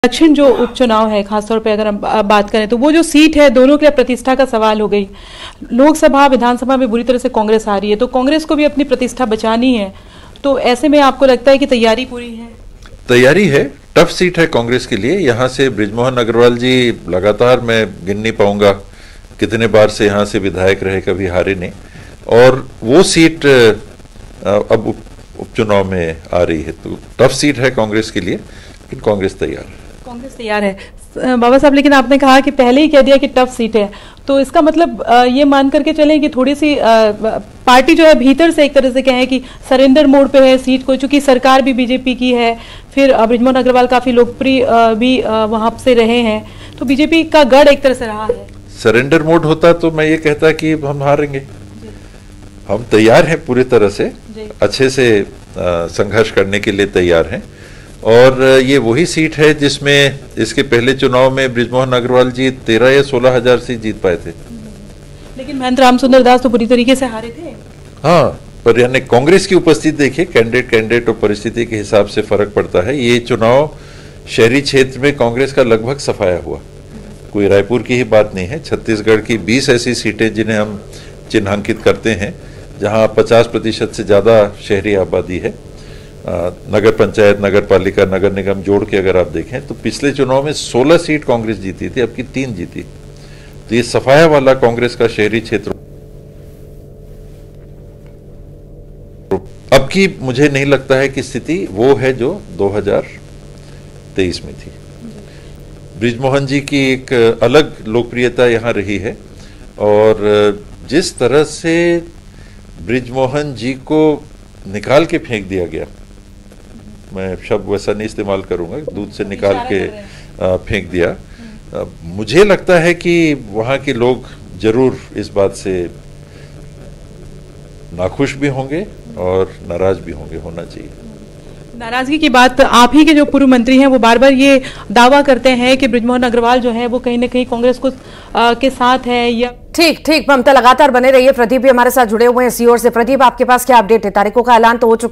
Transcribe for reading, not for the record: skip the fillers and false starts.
दक्षिण जो उपचुनाव है, खासतौर पे अगर हम बात करें तो वो जो सीट है दोनों के लिए प्रतिष्ठा का सवाल हो गई। लोकसभा विधानसभा में बुरी तरह से कांग्रेस आ रही है, तो कांग्रेस को भी अपनी प्रतिष्ठा बचानी है। तो ऐसे में आपको लगता है कि तैयारी पूरी है? तैयारी है। टफ सीट है कांग्रेस के लिए। यहाँ से बृजमोहन अग्रवाल जी लगातार मैं गिन नहीं पाऊंगा कितने बार से यहाँ से विधायक रहे, कभी हारे नहीं, और वो सीट अब उपचुनाव में आ रही है। तो टफ सीट है कांग्रेस के लिए, लेकिन कांग्रेस तैयार है। कांग्रेस तैयार है बाबा साहब, लेकिन आपने कहा कि पहले ही कह दिया कि टफ सीट है, तो इसका मतलब ये मान करके चलें कि थोड़ी सी पार्टी जो है भीतर से एक तरह से कहें कि सरेंडर मोड पे है सीट को, चूंकि सरकार भी बीजेपी की है, फिर बृजमोहन अग्रवाल काफी लोकप्रिय भी वहां से रहे हैं, तो बीजेपी का गढ़ एक तरह से रहा है। सरेंडर मोड होता तो मैं ये कहता कि हम हारेंगे। हम तैयार हैं पूरी तरह से, अच्छे से संघर्ष करने के लिए तैयार हैं, और ये वही सीट है जिसमें इसके पहले चुनाव में बृजमोहन अग्रवाल जी 13 या 16 हजार सीट जीत पाए थे। लेकिन महेंद्र रामसुंदर दास तो बुरी तरीके से हारे थे। हाँ, पर यानी कांग्रेस की उपस्थिति देखिए, कैंडिडेट और परिस्थिति के हिसाब से फर्क पड़ता है। ये चुनाव शहरी क्षेत्र में कांग्रेस का लगभग सफाया हुआ, कोई रायपुर की ही बात नहीं है। छत्तीसगढ़ की 20 ऐसी सीटें जिन्हें हम चिन्हांकित करते हैं, जहां 50% से ज्यादा शहरी आबादी है। नगर पंचायत, नगर पालिका, नगर निगम जोड़ के अगर आप देखें तो पिछले चुनाव में 16 सीट कांग्रेस जीती थी, अब की 3 जीती। तो ये सफाया वाला कांग्रेस का शहरी क्षेत्र अब की मुझे नहीं लगता है कि स्थिति वो है जो 2023 में थी। बृजमोहन जी की एक अलग लोकप्रियता यहाँ रही है, और जिस तरह से बृजमोहन जी को निकाल के फेंक दिया गया, मैं शब्द वैसा नहीं इस्तेमाल करूंगा, दूध से निकाल के फेंक दिया, मुझे लगता है कि वहां के लोग जरूर इस बात से नाखुश भी होंगे और नाराज भी होंगे, होना चाहिए। नाराजगी की बात, आप ही के जो पूर्व मंत्री हैं वो बार बार ये दावा करते हैं कि बृजमोहन अग्रवाल जो है वो कहीं ना कहीं कांग्रेस को के साथ है। या ठीक ममता, लगातार बने रहिए। प्रदीप भी हमारे साथ जुड़े हुए हैं सीओर से। प्रदीप, आपके पास क्या अपडेट है? तारीखों का ऐलान तो हो चुका